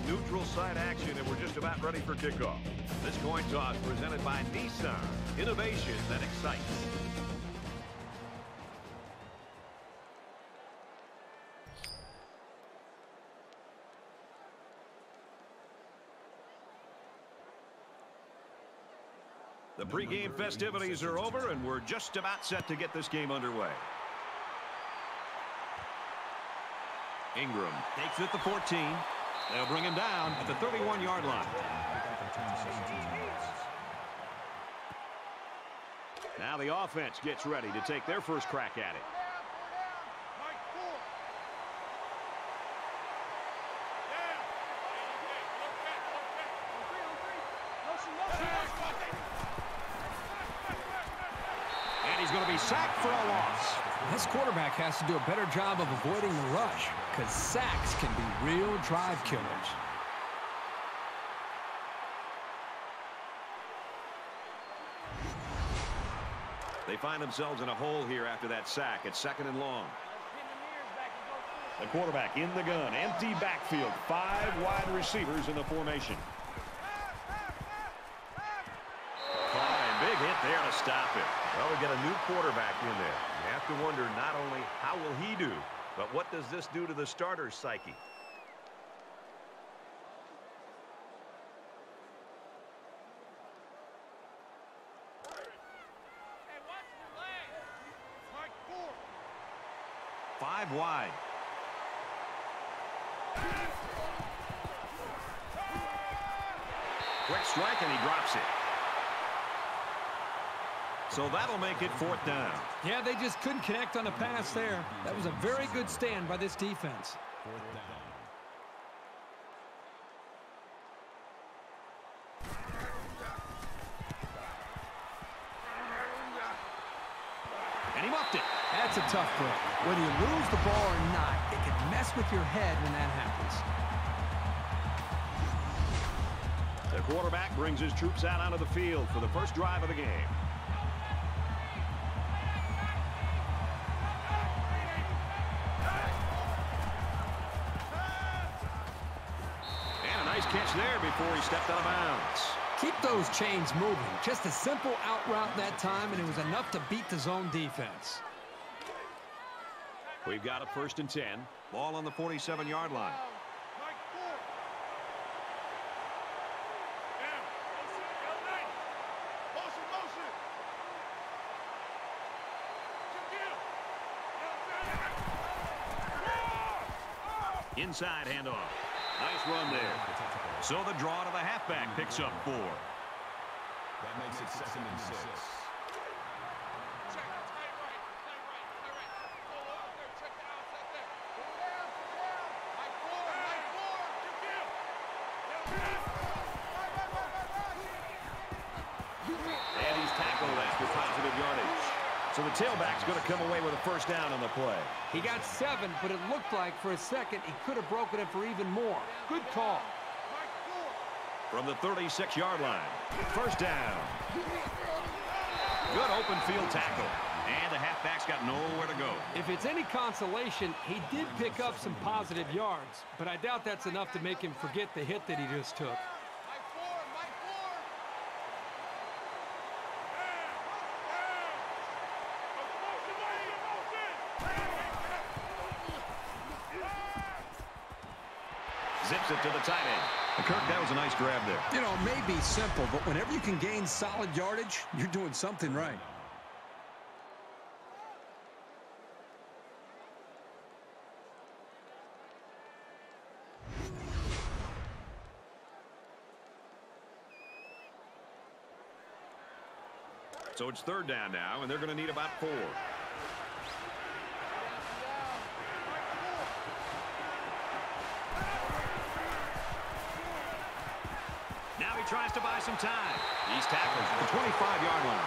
neutral site action, and we're just about ready for kickoff. This coin toss presented by Nissan. Innovation that excites. The pregame festivities are over, and we're just about set to get this game underway. Ingram takes it at the 14. They'll bring him down at the 31-yard line. Now the offense gets ready to take their first crack at it. And he's going to be sacked for a loss. This quarterback has to do a better job of avoiding the rush, because sacks can be real drive killers. They find themselves in a hole here after that sack. It's 2nd and long. The quarterback in the gun. Empty backfield. 5 wide receivers in the formation. Big hit there to stop it. Well, we get a new quarterback in there. You have to wonder not only how will he do, but what does this do to the starter's psyche? Five wide. Quick strike, and he drops it. So that'll make it 4th down. Yeah, they just couldn't connect on the pass there. That was a very good stand by this defense. 4th down. And he muffed it. That's a tough break. Whether you lose the ball or not, it can mess with your head when that happens. The quarterback brings his troops out onto the field for the first drive of the game. Catch there before he stepped out of bounds. Keep those chains moving. Just a simple out route that time, and it was enough to beat the zone defense. We've got a 1st and 10. Ball on the 47-yard line. Inside handoff. Nice run there. So the draw to the halfback picks up 4. That makes it 2nd and 6. And he's tackled after positive yardage. So the tailback's going to come away with a 1st down on the play. He got 7, but it looked like for a second he could have broken it for even more. Good call. From the 36-yard line. 1st down. Good open field tackle. And the halfback's got nowhere to go. If it's any consolation, he did pick up some positive yards, but I doubt that's enough to make him forget the hit that he just took. Zips it to the tight end. Kirk, that was a nice grab there. You know, it may be simple, but whenever you can gain solid yardage, you're doing something right. So it's 3rd down now, and they're going to need about 4. Now he tries to buy some time. He's tackled at the 25-yard line.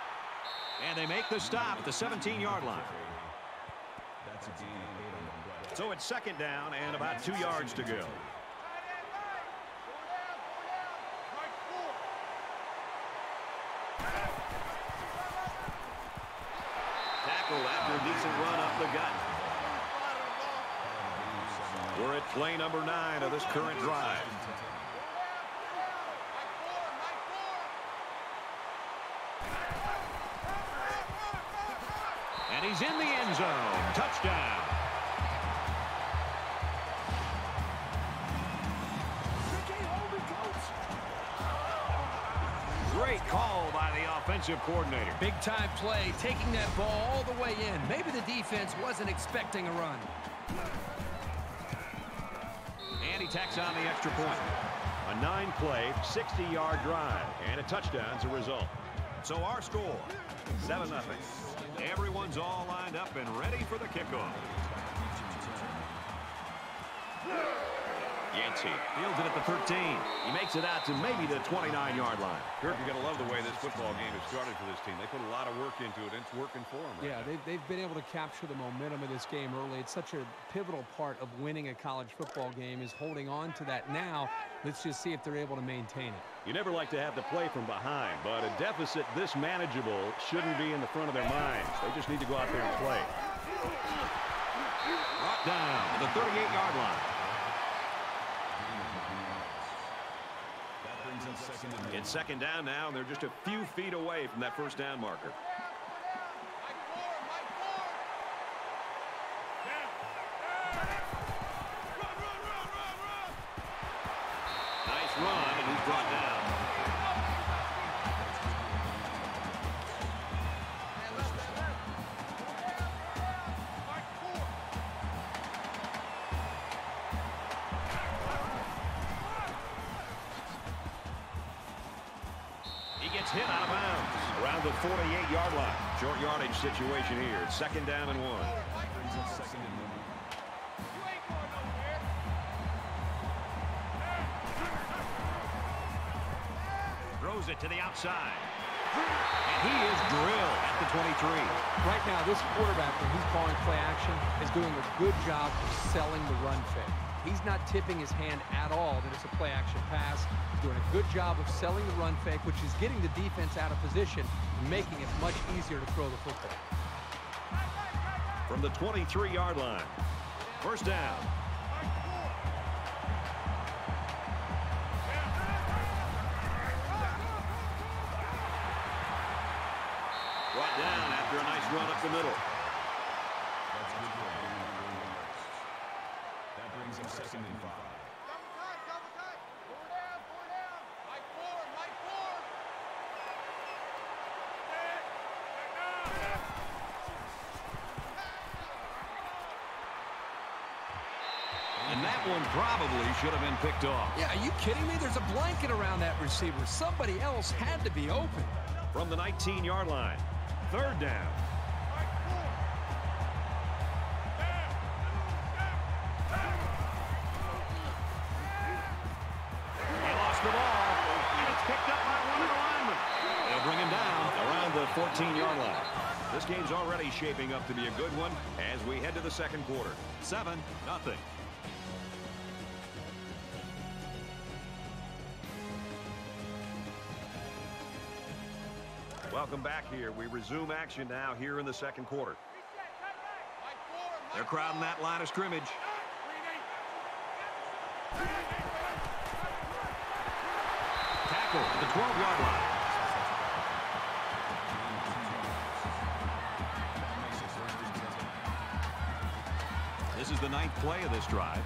And they make the stop at the 17-yard line. That's a gain of 8 on the play. So it's second down and about 2 yards to go. Tackle after a decent run up the gut. We're at play number 9 of this current drive. And he's in the end zone. Touchdown. Great call by the offensive coordinator. Big time play, taking that ball all the way in. Maybe the defense wasn't expecting a run. And he tacks on the extra point. A 9-play, 60-yard drive, and a touchdown as a result. So our score, 7-0. Everyone's all lined up and ready for the kickoff. Yancey fields it at the 13. He makes it out to maybe the 29-yard line. Kirk, you're going to love the way this football game has started for this team. They put a lot of work into it, and it's working for them. Yeah, they've been able to capture the momentum of this game early. It's such a pivotal part of winning a college football game is holding on to that now. Let's just see if they're able to maintain it. You never like to have to play from behind, but a deficit this manageable shouldn't be in the front of their minds. They just need to go out there and play. Brought down to the 38-yard line. It's second down now, and they're just a few feet away from that first down marker. Nice run, and he's brought down. Hit out of bounds around the 48-yard line. Short yardage situation here. It's second down and 1. Throws it to the outside. And he is drilled at the 23. Right now, this quarterback, when he's calling play action, is doing a good job of selling the run fake. He's not tipping his hand at all that it's a play action pass. He's doing a good job of selling the run fake, which is getting the defense out of position and making it much easier to throw the football. From the 23-yard line. First down. Brought down after a nice run up the middle. Second and 5. And that one probably should have been picked off. Yeah, are you kidding me? There's a blanket around that receiver. Somebody else had to be open. From the 19-yard line. Third down. Bring him down around the 14-yard line. This game's already shaping up to be a good one as we head to the second quarter. 7-0. Welcome back here. We resume action now here in the second quarter. They're crowding that line of scrimmage. Tackle at the 12-yard line. This is the 9th play of this drive.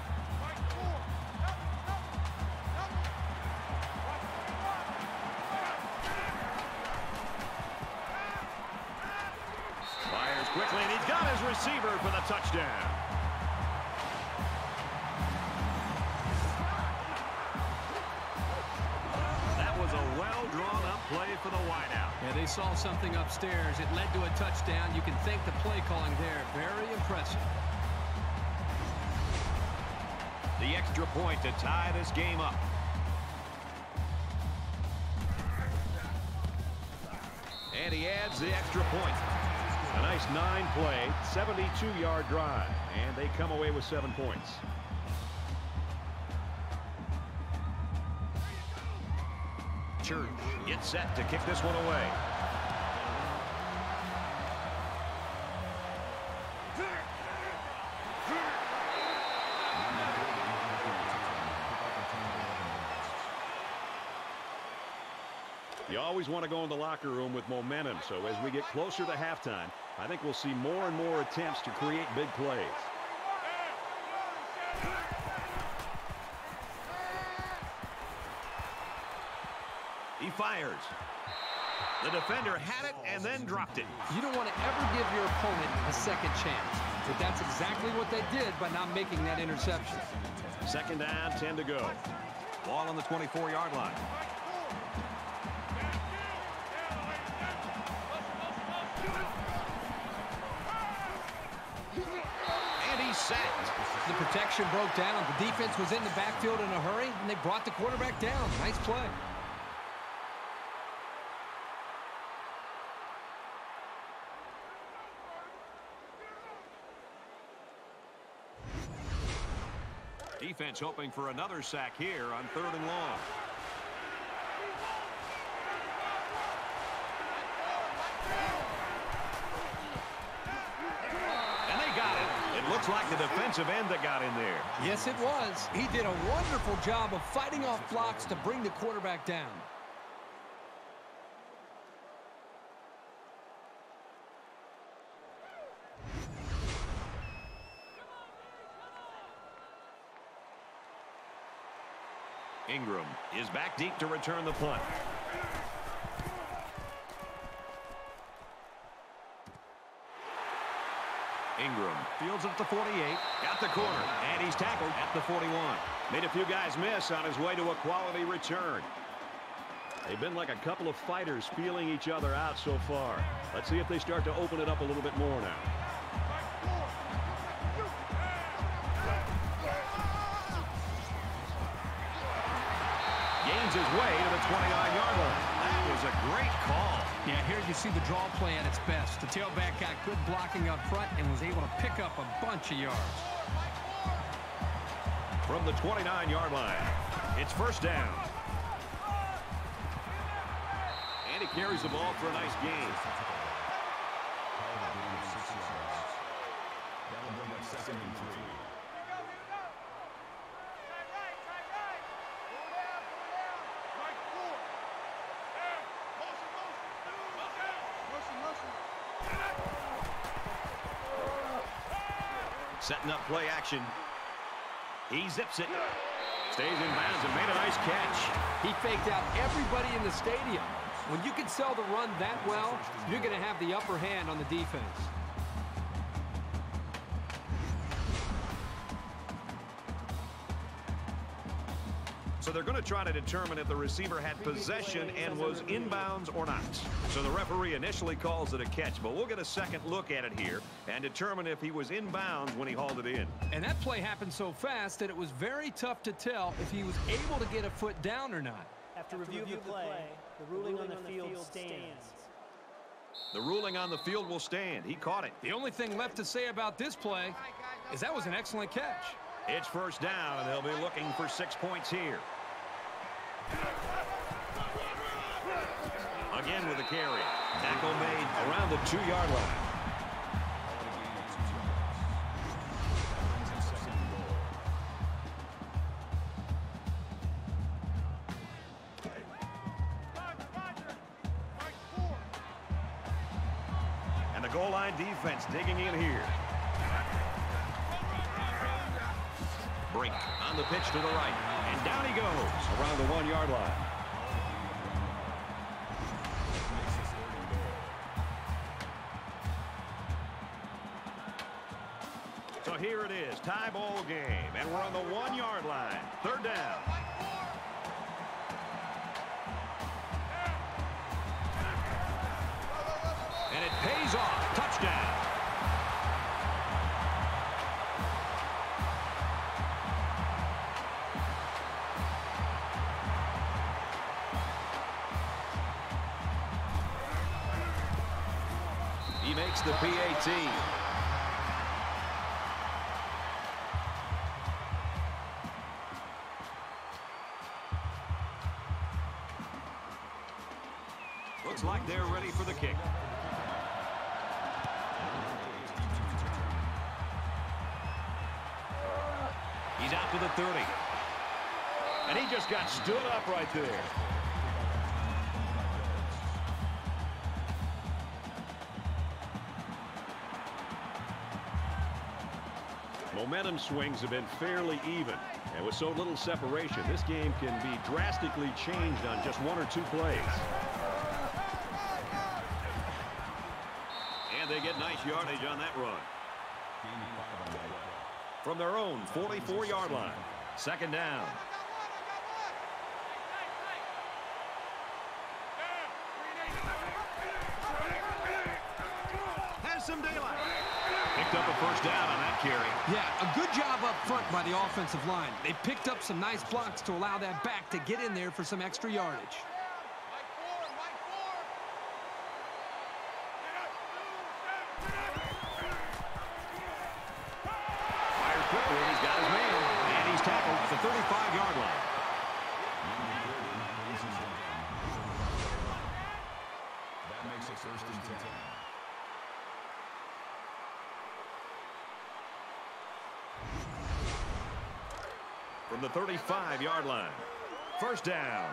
Fires quickly, and he's got his receiver for the touchdown. That was a well-drawn-up play for the wideout. Yeah, they saw something upstairs. It led to a touchdown. You can thank the play calling there. Very impressive. The extra point to tie this game up. And he adds the extra point. A nice 9-play, 72-yard drive. And they come away with 7 points. Church gets set to kick this one away. You always want to go in the locker room with momentum, so as we get closer to halftime, I think we'll see more and more attempts to create big plays. He fires. The defender had it and then dropped it. You don't want to ever give your opponent a second chance, but that's exactly what they did by not making that interception. Second down, 10 to go. Ball on the 24-yard line. And he's sacked. The protection broke down. The defense was in the backfield in a hurry, and they brought the quarterback down. Nice play. Defense hoping for another sack here on 3rd and long. And they got it. It looks like the defensive end that got in there. Yes, it was. He did a wonderful job of fighting off blocks to bring the quarterback down. Ingram is back deep to return the punt. Ingram fields it at the 48. Got the corner, and he's tackled at the 41. Made a few guys miss on his way to a quality return. They've been like a couple of fighters feeling each other out so far. Let's see if they start to open it up a little bit more now. Gains his way to the 29-yard line. That was a great call. Yeah, here you see the draw play at its best. The tailback got good blocking up front and was able to pick up a bunch of yards. From the 29-yard line, it's first down. And he carries the ball for a nice gain. That'll bring up 2nd and 3. Setting up play action. He zips it. Stays in bounds and made a nice catch. He faked out everybody in the stadium. When you can sell the run that well, you're going to have the upper hand on the defense. So they're going to try to determine if the receiver had possession and was inbounds or not. So the referee initially calls it a catch, but we'll get a second look at it here and determine if he was inbounds when he hauled it in. And that play happened so fast that it was very tough to tell if he was able to get a foot down or not. After review of the play, the ruling on the field stands. The ruling on the field will stand. He caught it. The only thing left to say about this play is that was an excellent catch. It's first down, and they'll be looking for 6 points here. Again with the carry. Tackle made around the 2-yard line. And the goal line defense digging in here. Brink on the pitch to the right. And down he goes around the 1-yard line. So here it is, tie ball game. And we're on the 1-yard line. Third down. And it pays off. Touchdown. He makes the PAT. Looks like they're ready for the kick. He's out to the 30. And he just got stood up right there. Momentum swings have been fairly even. And with so little separation, this game can be drastically changed on just one or two plays. And they get nice yardage on that run. From their own 44-yard line. Second down. Has some daylight. Picked up a first down on that carry. Yeah, a good job up front by the offensive line. They picked up some nice blocks to allow that back to get in there for some extra yardage. Fires quickly, and he's got his man. And he's tackled at the 35-yard line. That makes it first and 10. From the 35-yard line. First down.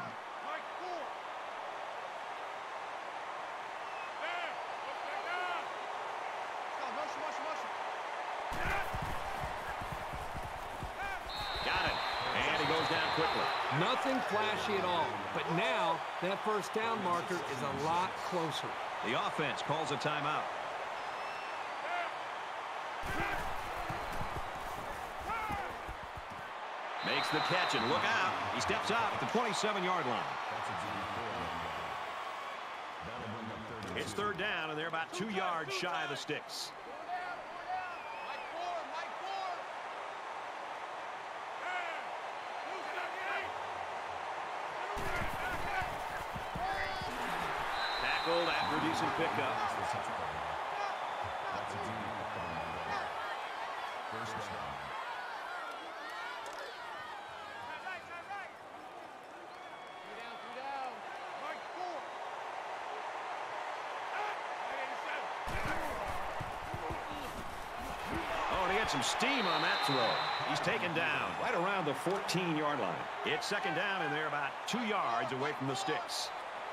Got it. And he goes down quickly. Nothing flashy at all. But now that first down marker is a lot closer. The offense calls a timeout. Makes the catch, and look out. He steps out at the 27-yard line. It's third down, and they're about 2 yards shy of the sticks. Tackled after a decent pickup. First down. Some steam on that throw. He's taken down right around the 14-yard line. It's second down, and they're about 2 yards away from the sticks.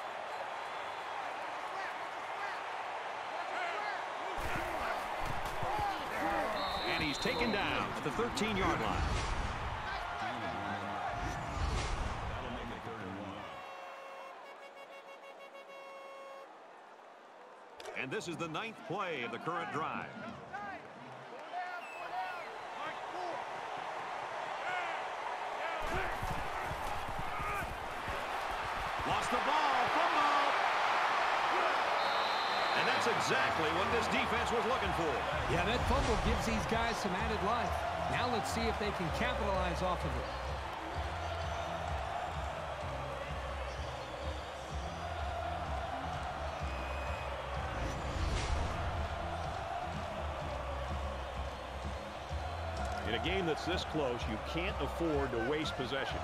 And he's taken down at the 13-yard line. That'll make it 3rd and 1. And this is the 9th play of the current drive. Lost the ball. Fumble. And that's exactly what this defense was looking for. Yeah, that fumble gives these guys some added life. Now let's see if they can capitalize off of it. In a game that's this close, you can't afford to waste possessions.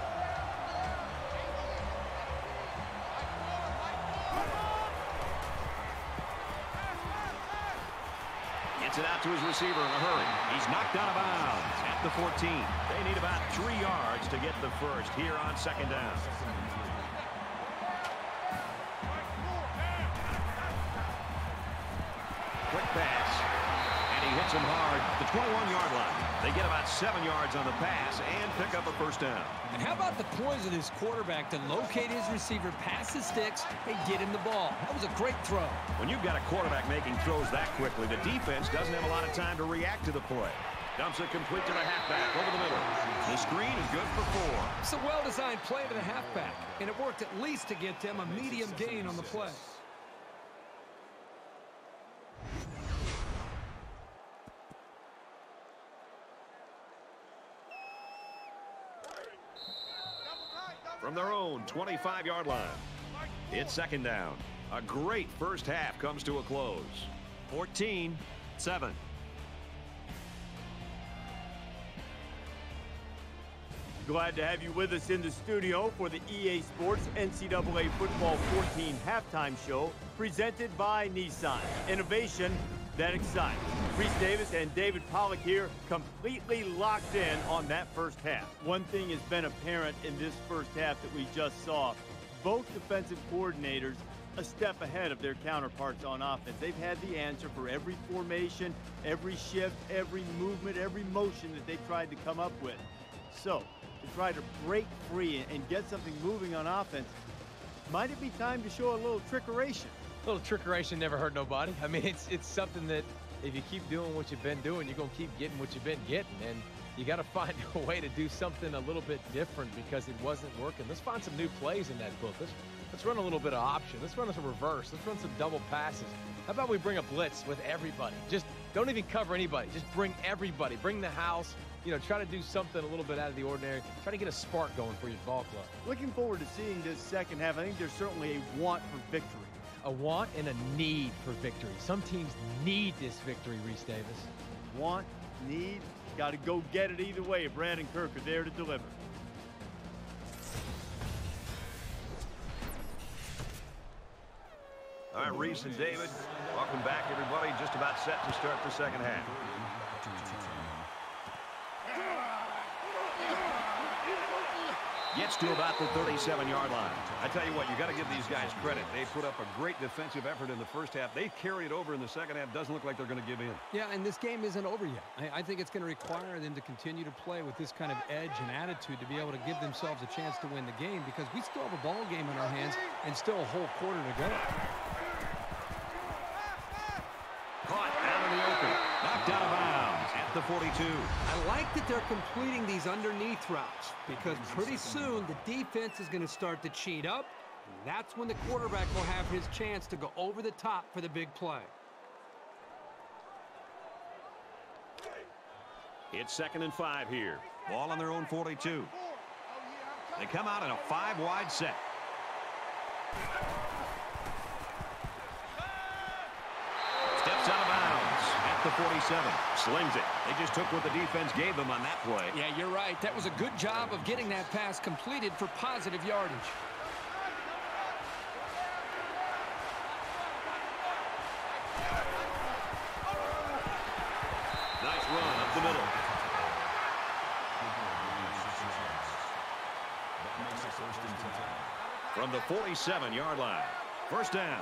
Gets it out to his receiver in a hurry. He's knocked out of bounds at the 14. They need about 3 yards to get the first here on second down. Quick pass. And he hits him hard at the 21-yard line. They get about 7 yards on the pass and pick up a first down. And how about the poise of this quarterback to locate his receiver past the sticks and get him the ball? That was a great throw. When you've got a quarterback making throws that quickly, the defense doesn't have a lot of time to react to the play. Dumps it complete to the halfback over the middle. The screen is good for 4. It's a well-designed play to the halfback, and it worked at least to get them a medium gain on the play. From their own 25-yard line. It's second down. A great first half comes to a close. 14-7. Glad to have you with us in the studio for the EA Sports NCAA Football 14 halftime show presented by Nissan. Innovation that excites. Reese Davis and David Pollack here, completely locked in on that first half. One thing has been apparent in this first half that we just saw. Both defensive coordinators a step ahead of their counterparts on offense. They've had the answer for every formation, every shift, every movement, every motion that they tried to come up with. So, to try to break free and get something moving on offense, might it be time to show a little trickeration? A little trickeration never hurt nobody. I mean, it's something that if you keep doing what you've been doing, you're going to keep getting what you've been getting. And you got to find a way to do something a little bit different because it wasn't working. Let's find some new plays in that book. Let's run a little bit of option. Let's run some reverse. Let's run some double passes. How about we bring a blitz with everybody? Just don't even cover anybody. Just bring everybody. Bring the house. You know, try to do something a little bit out of the ordinary. Try to get a spark going for your ball club. Looking forward to seeing this second half. I think there's certainly a want for victory. A want and a need for victory. Some teams need this victory, Reese Davis. Want, need, got to go get it either way. Brad and Kirk are there to deliver. All right, Reese and David, welcome back, everybody. Just about set to start the second half. Gets to about the 37-yard line. I tell you what, you got to give these guys credit. They put up a great defensive effort in the first half. They carried it over in the second half. Doesn't look like they're going to give in. Yeah, and this game isn't over yet. I think it's going to require them to continue to play with this kind of edge and attitude to be able to give themselves a chance to win the game because we still have a ball game in our hands and still a whole quarter to go. Caught out of the open. Knocked out of bounds at the 42. I like that they're completing these underneath routes because pretty soon the defense is going to start to cheat up. And that's when the quarterback will have his chance to go over the top for the big play. It's 2nd and 5 here. Ball on their own 42. They come out in a 5-wide set. Steps out of bounds at the 47. Slings it. They just took what the defense gave them on that play. Yeah, you're right. That was a good job of getting that pass completed for positive yardage. Nice run up the middle. From the 47-yard line. First down.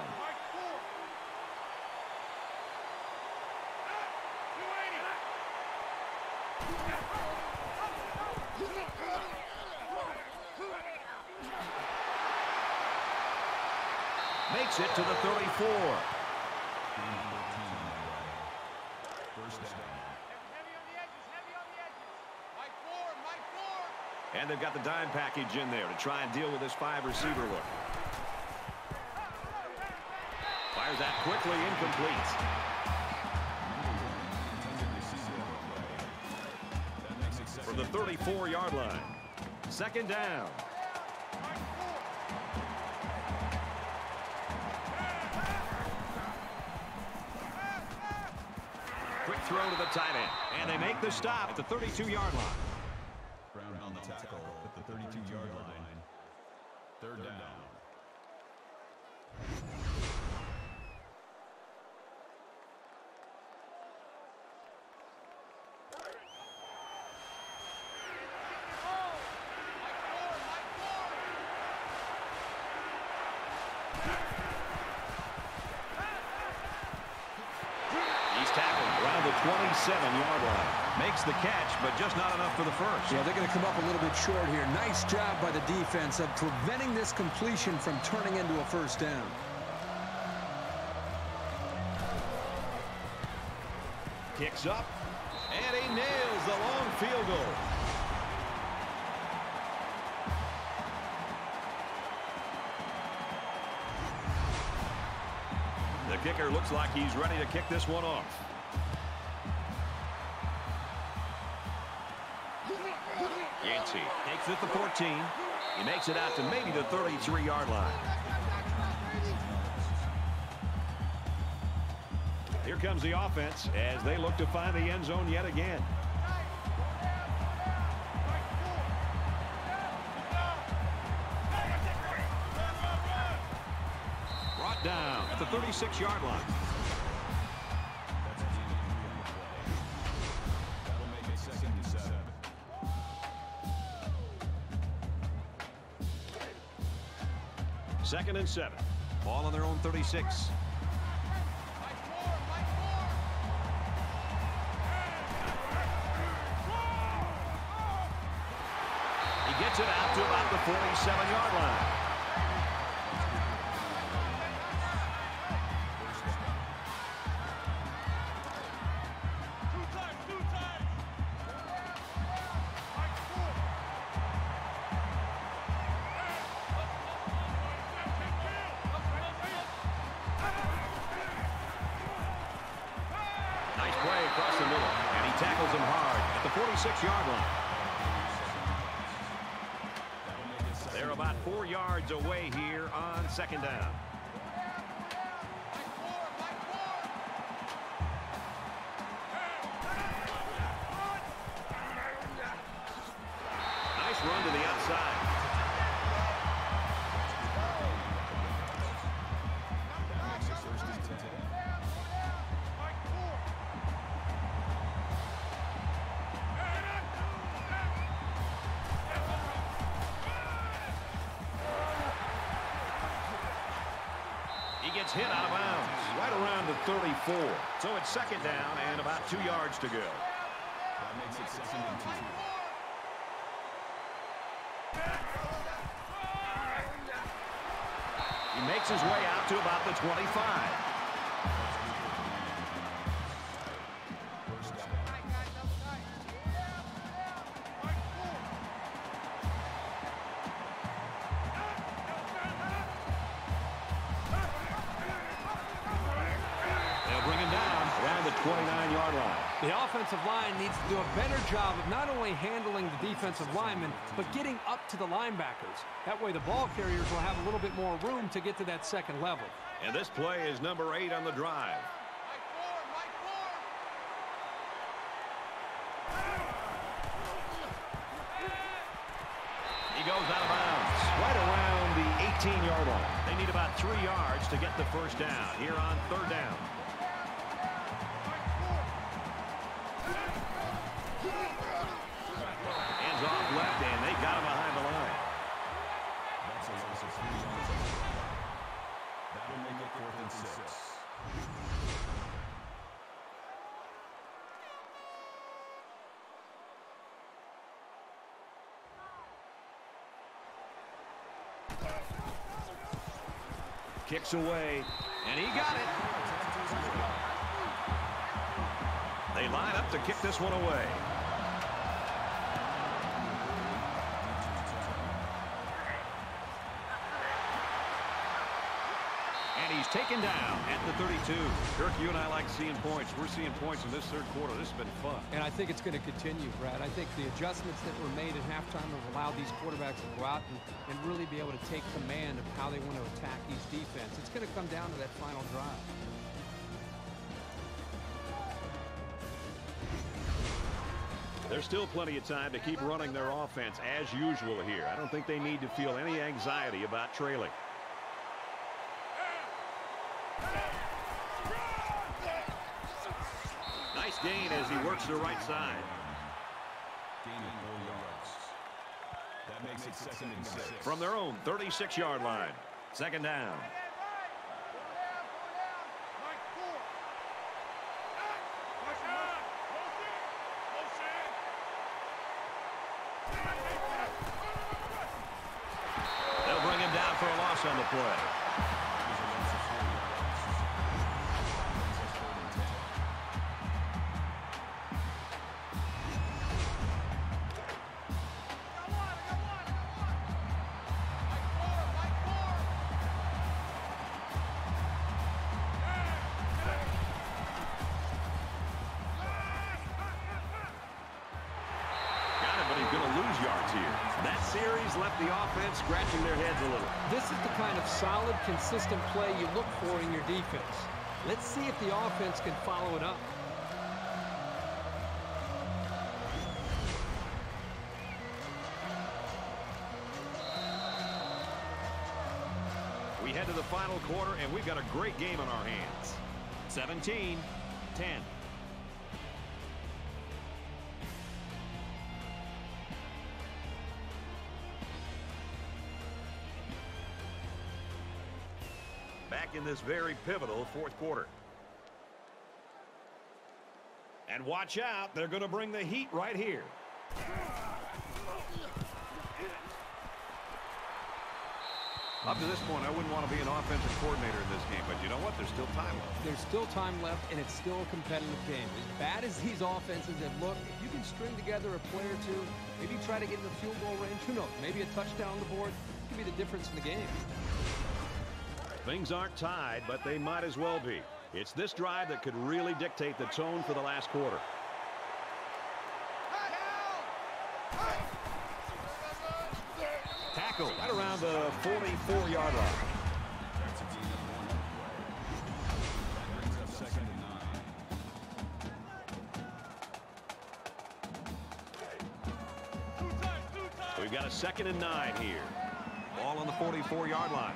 Makes it to the 34. First down. And they've got the dime package in there to try and deal with this 5-receiver look. Fires that quickly, incomplete. From the 34-yard line. Second down. Quick throw to the tight end. And they make the stop at the 32-yard line. Brown on the tackle at the 32-yard line. Third down. He's tackled around the 27-yard line. Makes the catch, but just not enough for the first. Yeah, they're going to come up a little bit short here. Nice job by the defense of preventing this completion from turning into a first down. Kicks up, and he nails the long field goal. The kicker looks like he's ready to kick this one off. Yancey takes it the 14. He makes it out to maybe the 33-yard line. Here comes the offense as they look to find the end zone yet again. brought down at the 36-yard line. That'll make it 2nd and 7. Second and 7. Ball on their own 36. He gets it out to about the 47-yard line. Nice play across the middle, and he tackles him hard at the 46-yard line. They're about 4 yards away here on second down. Nice run to the outside. He gets hit out of bounds right around the 34. So it's second down and about 2 yards to go. That makes it 2nd and 2. He makes his way out to about the 25. They'll bring him down around the 29-yard line. The offensive line needs to do a better job of not only handling the defensive linemen, but getting up to the linebackers. That way the ball carriers will have a little bit more room to get to that second level. And this play is number 8 on the drive. He goes out of bounds right around the 18-yard line. They need about 3 yards to get the first down here on third down. Hands off left, and they got him behind the line. That's a loss of 3 yards. That'll make it 4th and 6. Kicks away, and he got it. They line up to kick this one away. And he's taken down at the 32. Kirk, you and I like seeing points. We're seeing points in this third quarter. This has been fun. And I think it's going to continue, Brad. I think the adjustments that were made at halftime have allowed these quarterbacks to go out and really be able to take command of how they want to attack each defense. It's going to come down to that final drive. There's still plenty of time to keep running their offense as usual here. I don't think they need to feel any anxiety about trailing. Nice gain as he works the right side. Gain of 4 yards. That makes it 2nd and 6. From their own 36-yard line. Second down. They'll bring him down for a loss on the play. Left the offense scratching their heads a little. This is the kind of solid, consistent play you look for in your defense. Let's see if the offense can follow it up. We head to the final quarter, and we've got a great game on our hands. 17-10. Back in this very pivotal fourth quarter. And watch out, they're going to bring the heat right here. Up to this point, I wouldn't want to be an offensive coordinator in this game, but you know what? There's still time left. There's still time left, and it's still a competitive game. As bad as these offenses have looked, if you can string together a play or two, maybe try to get in the field goal range, who knows? Maybe a touchdown on the board could be the difference in the game. Things aren't tied, but they might as well be. It's this drive that could really dictate the tone for the last quarter. Tackle right around the 44-yard line. We've got a 2nd and 9 here. Ball on the 44-yard line.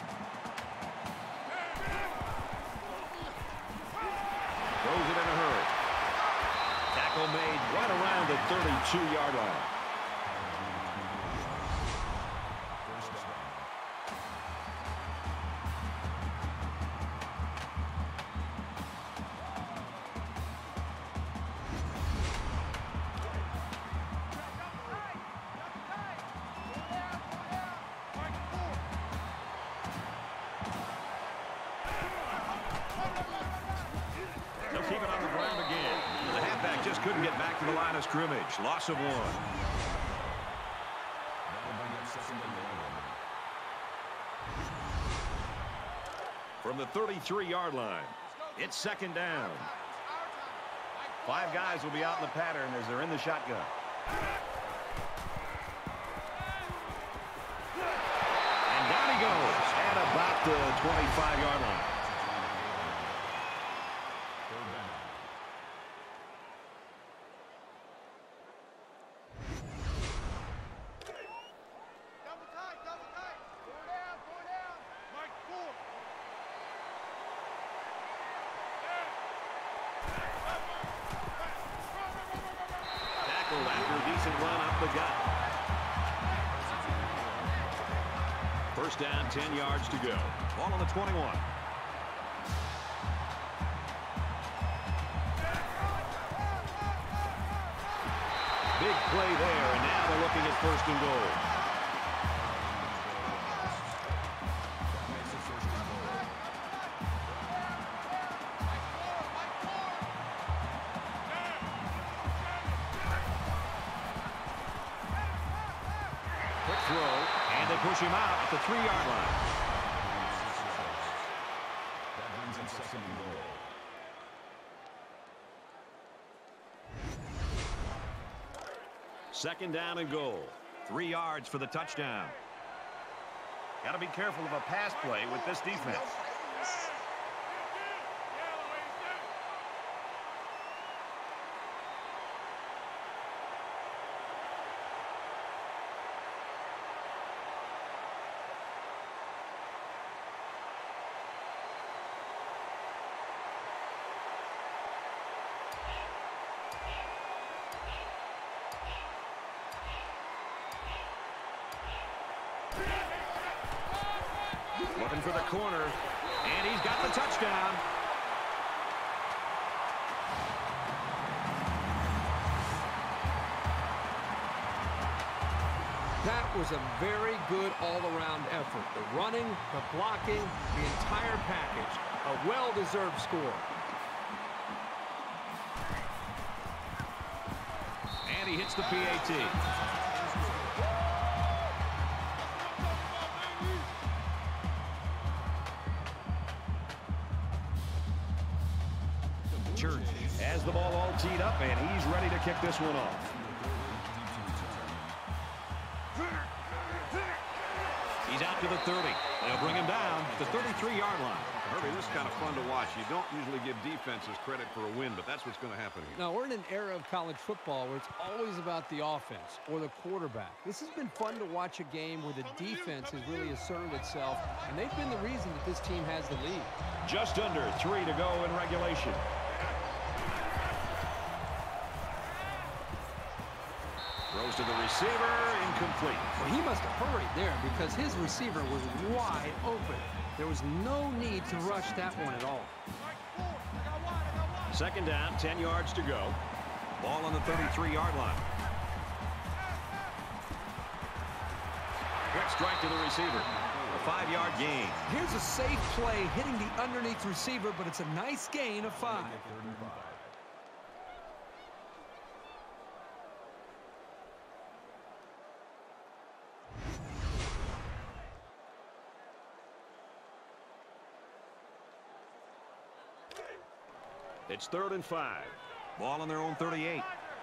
Throws it in a hurry. Tackle made right around the 32-yard line. Keep it on the ground again. The halfback just couldn't get back to the line of scrimmage. Loss of 1. From the 33-yard line, it's 2nd down. 5 guys will be out in the pattern as they're in the shotgun. And down he goes at about the 25-yard line. After a decent run up the gut. 1st down, 10 yards to go. Ball on the 21. Big play there, and now they're looking at 1st and goal. Push him out at the 3-yard line. That brings him 2nd and goal. Second down and goal. 3 yards for the touchdown. Got to be careful of a pass play with this defense. Looking for the corner, and he's got the touchdown. That was a very good all-around effort. The running, the blocking, the entire package. A well-deserved score. And he hits the PAT. Church has the ball all teed up, and he's ready to kick this one off. He's He's out to the 30. They'll bring him down at the 33-yard line. Herbie, this is kind of fun to watch. You don't usually give defenses credit for a win, but that's what's going to happen here. Now, we're in an era of college football where it's always about the offense or the quarterback. This has been fun to watch a game where the defense has really asserted itself, and they've been the reason that this team has the lead. Just under 3 to go in regulation. Throws to the receiver, incomplete. Well, he must have hurried there because his receiver was wide open. There was no need to rush that one at all. Second down, 10 yards to go. Ball on the 33-yard line. Quick strike to the receiver. A 5-yard gain. Here's a safe play hitting the underneath receiver, but it's a nice gain of 5. It's 3rd and 5. Ball on their own 38.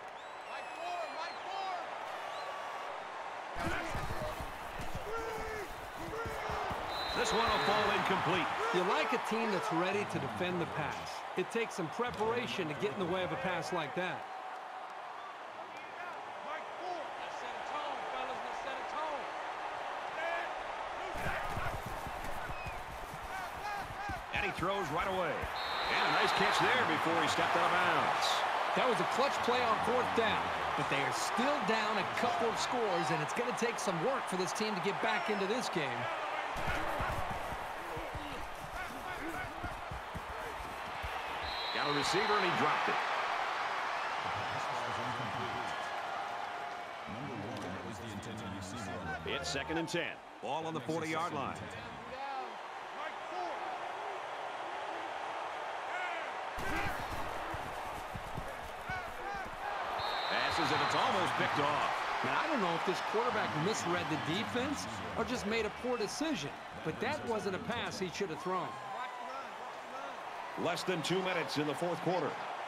This one will fall incomplete. You like a team that's ready to defend the pass. It takes some preparation to get in the way of a pass like that. And he throws right away. And a nice catch there before he stepped out of bounds. That was a clutch play on 4th down, but they are still down a couple of scores, and it's going to take some work for this team to get back into this game. Got a receiver, and he dropped it. It's 2nd and 10. Ball on the 40-yard line. Passes, and it's almost picked off. Now, I don't know if this quarterback misread the defense or just made a poor decision, but that wasn't a pass he should have thrown. Less than 2 minutes in the 4th quarter.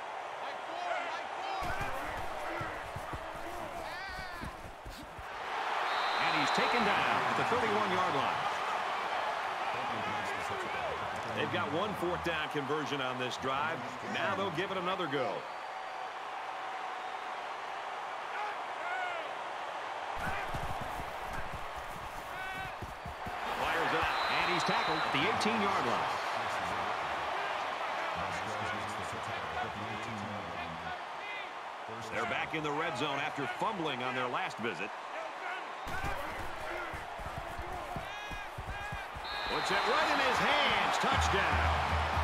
And he's taken down at the 31-yard line. They've got one 4th down conversion on this drive. Now they'll give it another go. Fires it out, and he's tackled at the 18-yard line. They're back in the red zone after fumbling on their last visit. Puts it right in his hands. Touchdown.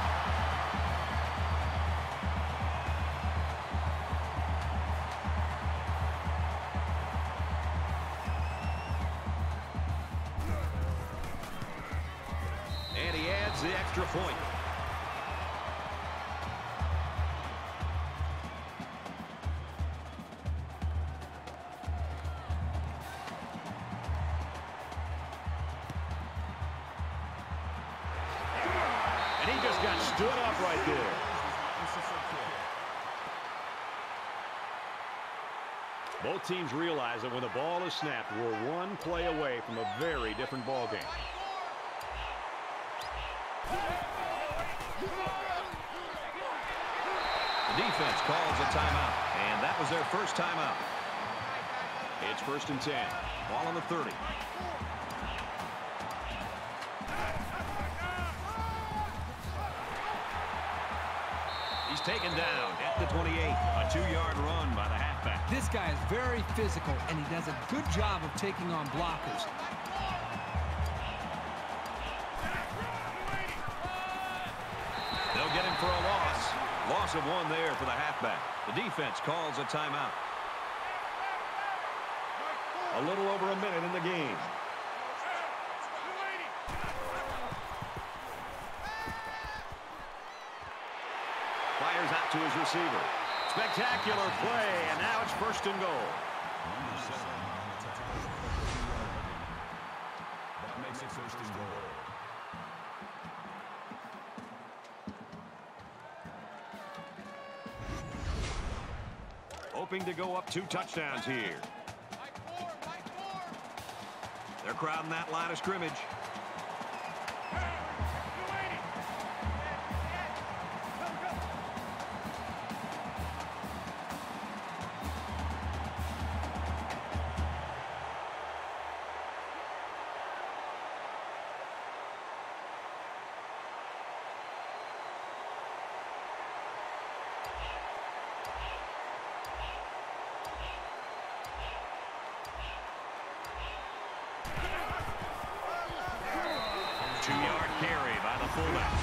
And he adds the extra point. And he just got stood up right there. Both teams realize that when the ball is snapped, we're one play away from a very different ball game. The defense calls a timeout, and that was their first timeout. It's 1st and 10. Ball on the 30. He's taken down at the 28. A 2-yard run by the halfback. This guy is very physical, and he does a good job of taking on blockers. They'll get him for a loss. Loss of 1 there for the halfback. The defense calls a timeout. A little over a minute in the game. Fires out to his receiver. Spectacular play, and now it's 1st and goal. That makes it 1st and goal. Hoping to go up 2 touchdowns here. They're crowding that line of scrimmage. Two-yard carry by the fullback.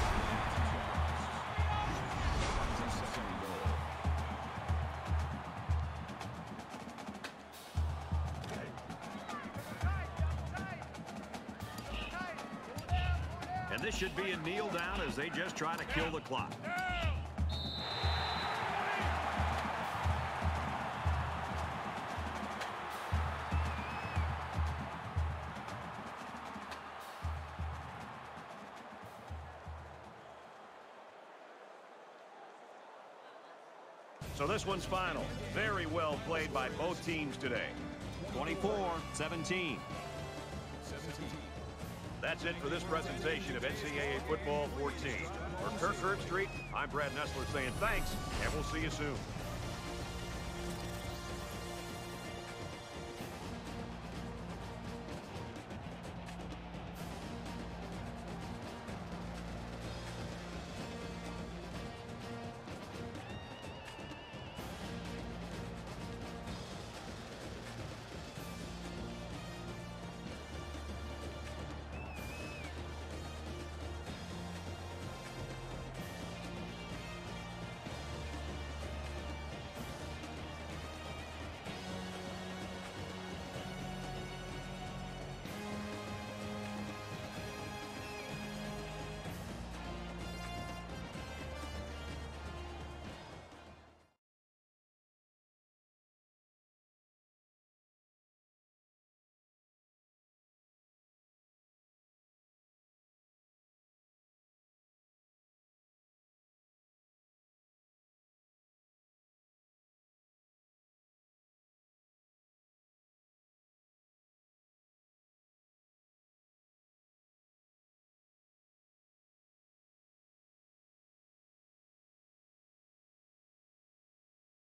And this should be a kneel down as they just try to kill the clock. So this one's final. Very well played by both teams today. 24-17. That's it for this presentation of NCAA Football 14. For Kirk Herbstreit, I'm Brad Nessler saying thanks, and we'll see you soon.